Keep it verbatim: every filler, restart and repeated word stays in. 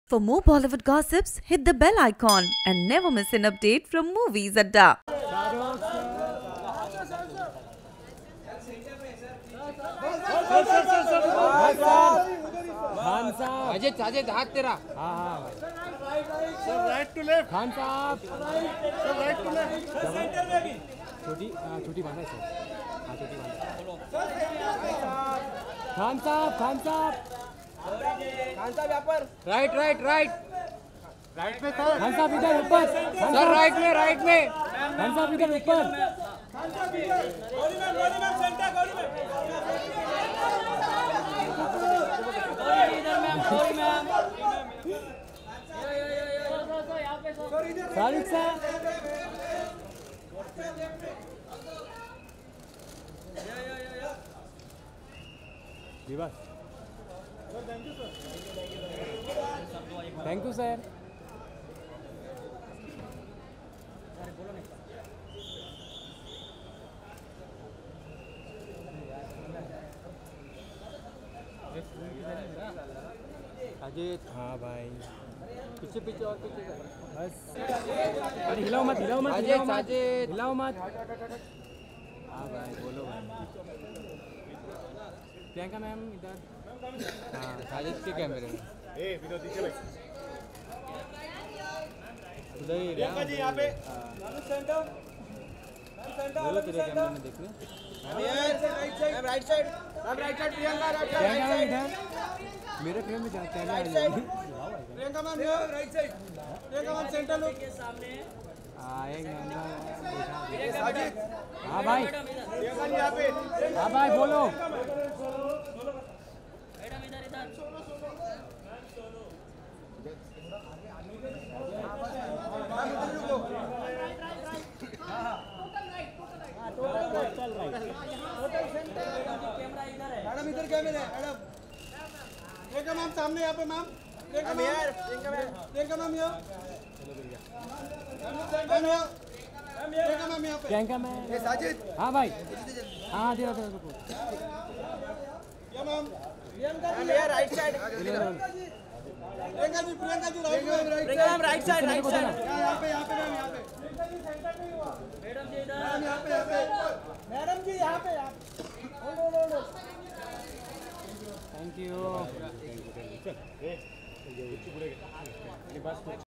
For more Bollywood gossips, hit the bell icon and never miss an update from Movies Adda. Khan साहब अजय अजय हाथ तेरा हाँ हाँ sir right to left Khan साहब sir right to left center में भी छोटी छोटी बांधा है सर हाँ छोटी बांधा खान साहब खान साहब खान साहब यहाँ पर राइट राइट राइट राइट में सर खान साहब इधर ऊपर खान सर साहब राइट में राइट में खान साहब इधर ऊपर गोली मैम गोली मैम सेंटर गोली मैम शाहरुख साहब दिवस थैंक यू सर अजय हाँ भाई पीछे पीछे और पीछे बस अरे हिलाओ मत हिलाओ मत अजय हिलाओ मत अजय हिलाओ मत हाँ भाई बोलो भाई प्रियंका मैम इधर हाँ साजिद के कैमरे में ए विनोद नीचे बैठ उधर ही प्रियंका जी यहाँ पे सेंटर सेंटर बोलो तेरे कैमरे में देखने right side right side right side Priyanka right side Priyanka ma'am इधर मेरे फ्रेम में जाते हैं Priyanka ma'am right side Priyanka ma'am center look हाँ एक नंबर साजिद हाँ भाई प्रियंका जी यहाँ पे हाँ भाई बोलो मैडम इधर कैमरा है मैडम प्रियंका मैम सामने यहाँ पे ma'am Priyanka ma'am Priyanka ma'am Priyanka ma'am यहाँ मैम यहाँ प्रियंका मैम यहाँ पे प्रियंका मैम साजिद हाँ भाई हाँ दे दो दे दो या मैम प्रियंका जी यार right side Priyanka ji Priyanka ji right में Priyanka ma'am right side right side यहाँ पे यहाँ पे मैम यहाँ पे मैडम जी इधर मैम यहाँ पे यहाँ पे मैडम जी यहाँ पे यहाँ थैंक यू